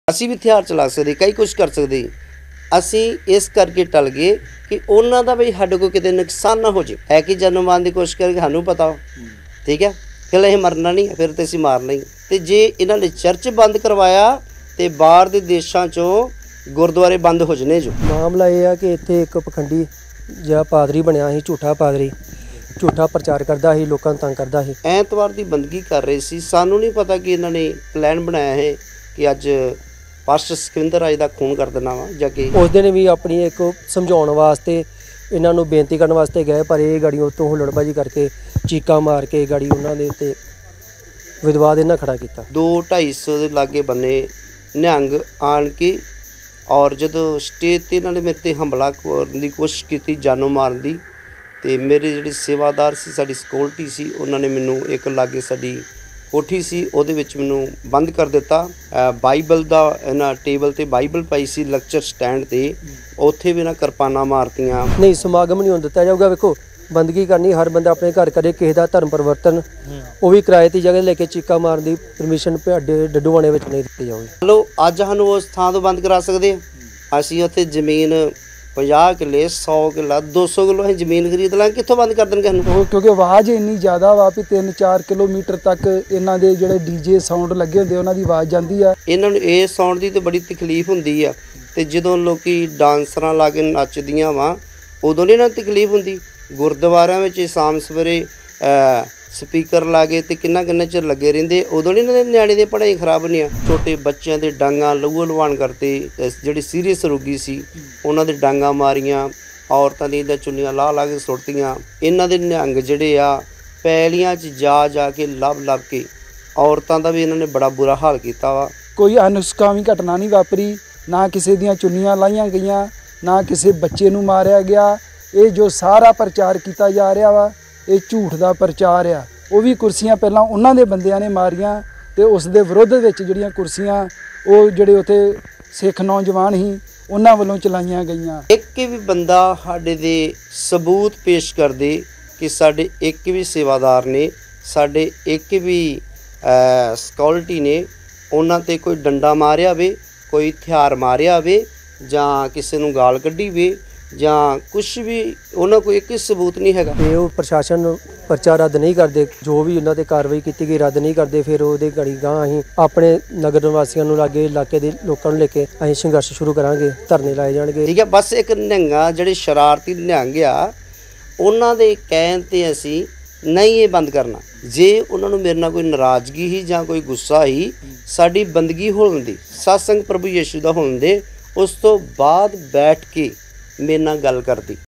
ਅਸੀਂ ਵੀ ਹਥਿਆਰ ਚਲਾ ਸਕਦੇ, ਕਈ ਕੁਛ ਕਰ ਸਕਦੇ। ਅਸੀਂ ਇਸ ਕਰਕੇ ਟਲ ਗਏ ਕਿ ਉਹਨਾਂ ਦਾ ਵੀ ਸਾਡੇ ਕੋਲ ਕਿਤੇ ਨੁਕਸਾਨ ਨਾ ਹੋ ਜੇ। ਹੈ ਕਿ ਜਾਨੋਂ ਮਾਰਨ ਦੀ ਕੋਸ਼ਿਸ਼ ਕਰਕੇ ਸਾਨੂੰ ਪਤਾ, ਠੀਕ ਹੈ, ਫਿਰ ਅਸੀਂ ਮਰਨਾ ਨਹੀਂ, ਫਿਰ ਤਾਂ ਅਸੀਂ ਮਾਰਨਾ ਹੀ। ਅਤੇ ਜੇ ਇਹਨਾਂ ਨੇ ਚਰਚ ਬੰਦ ਕਰਵਾਇਆ तो बाहर के देशों चों गुरुद्वारे बंद हो जाने। जो मामला ये है कि इत्थे एक पखंडी जिहा पादरी बनया ही, झूठा पादरी, झूठा प्रचार करता ही, लोगों तंग करता ही। ऐतवार की बंदगी कर रहे सी, सानू नहीं पता कि इन्होंने प्लैन बनाया है कि अज पास्टर सुखविंदर राज का खून कर देना वा जाके। उस दिन भी अपनी एक समझाने वास्ते इन्हां नूं बेनती करने वास्ते गए, पर ये गाड़ी उत्तों हुल्लड़बाजी करके चीका मार के गाड़ी उन्होंने उत्ते विवाद इन्हां खड़ा किया। 200-250 के लागे बने निहंग आन के और जदों स्टेज ते इन्होंने मेरे ते हमला करने की कोशिश की, जानों मारन की, तो मेरे जिहड़े सेवादार सी, साडी सिक्योरिटी सी, उन्होंने मैनू एक लागे साडी कोठी सी, उहदे विच मैनू बंद कर दिता। बाइबल दा इन्हां टेबल ते बाइबल पाई सी, लैक्चर स्टैंड ते उत्थे भी इन्हां किरपानां मारतियां। नहीं समागम नहीं होण दित्ता जाऊगा। वेखो बंदगी करनी, हर बंदा अपने घर करे, किसी का धर्म परिवर्तन वो भी किराए की जगह लेके चीका मारन की परमिशन डड्डूआणे विच नहीं दी जाऊगी। चलो अज सानू उस थां तो बंद करा सकते हैं। असीं उत्थे जमीन 50 किले, 100 किला, 200 किलो असीं जमीन खरीद लांगे, कित्थों बंद कर देणगे सानू? क्योंकि आवाज़ इन्नी ज़्यादा वा भी 3-4 किलोमीटर तक इन्हां दे जिहड़े डीजे साउंड लगे हुंदे उन्हां दी आवाज़ जांदी आ। इन्हां नूं इस साउंड की तो बड़ी तकलीफ हुंदी आ, ते जदों लोकी डांसरां ला के नचदियां वा उदों नहीं इन्हां नूं तकलीफ हुंदी। गुरुद्वारिਆਂ ਵਿੱਚ शाम सवेरे स्पीकर ला के तो किन्ना चिर लगे रहिंदे, उदों नहीं इन्हां दे न्याणे दी पढ़ाई खराब नहीं आ। छोटे बच्चों के डांगां लहू लुहान करते, जिहड़े सीरीयस रोगी सी उन्हां दे डांगां मारियां, औरतां दी चुन्नियां ला के सुट्टियां। इन्हां दे निहंग जिहड़े आ पैलियां च जा के लभ के औरतां दा भी इन्हां ने बड़ा बुरा हाल कीता वा। कोई अनुष्कामी घटना नहीं वापरी, ना किसी दियां चुन्नियां लाइयां गईयां, ना किसी बच्चे नूं मारिया गया। ये जो सारा प्रचार किया जा रहा वा ये झूठ का प्रचार आ। वो भी कुर्सियां पहलां उन्हां दे बंदियां ने मारियां ते उस दे विरोध विच जिहड़ियां कुर्सियां वो जिहड़े उत्थे सिख नौजवान ही उन्हां वल्लों चलाईयां गईयां। एक भी बंदा साडे दे सबूत पेश कर दे कि साडे एक भी सेवादार ने, साडे एक भी सिक्योरिटी ने उन्हां ते कोई डंडा मारिया होवे, कोई हथियार मारिया होवे, जां किसी नूं गाल कड्ढी होवे, ਜਾਂ कुछ भी उन्होंने कोई एक सबूत नहीं है। ਤੇ ਉਹ ਪ੍ਰਸ਼ਾਸਨ ਪਰਚਾ ਰੱਦ ਨਹੀਂ ਕਰਦੇ, ਜੋ ਵੀ ਉਹਨਾਂ ਤੇ ਕਾਰਵਾਈ ਕੀਤੀ ਗਈ ਰੱਦ ਨਹੀਂ ਕਰਦੇ, ਫਿਰ ਉਹਦੇ ਗੜੀ ਗਾਂ ਅਸੀਂ ਆਪਣੇ ਨਗਰ ਨਿਵਾਸੀਆਂ ਨੂੰ ਲਾਗੇ ਇਲਾਕੇ ਦੇ ਲੋਕਾਂ ਨੂੰ ਲੈ ਕੇ ਅਸੀਂ ਸੰਘਰਸ਼ ਸ਼ੁਰੂ ਕਰਾਂਗੇ, ਧਰਨੇ ਲਾਏ ਜਾਣਗੇ। ਠੀਕ ਹੈ, ਬਸ ਇੱਕ ਨਿਹੰਗਾਂ ਜਿਹੜੇ ਸ਼ਰਾਰਤੀ ਨਿਹੰਗ ਆ ਉਹਨਾਂ ਦੇ ਕਹਿਣ ਤੇ ਅਸੀਂ ਨਹੀਂ ਇਹ ਬੰਦ ਕਰਨਾ। ਜੇ ਉਹਨਾਂ ਨੂੰ ਮੇਰੇ ਨਾਲ ਕੋਈ ਨਾਰਾਜ਼ਗੀ ਹੀ ਜਾਂ ਕੋਈ ਗੁੱਸਾ ਹੀ, ਸਾਡੀ ਬੰਦਗੀ ਹੋਣ ਦੀ, ਸਤਸੰਗ ਪ੍ਰਭੂ ਯਿਸੂ ਦਾ ਹੋਣ ਦੇ, ਉਸ ਤੋਂ ਬਾਅਦ ਬੈਠ ਕੇ ਮੇਰੇ ਨਾਲ ਗੱਲ ਕਰਦੀ।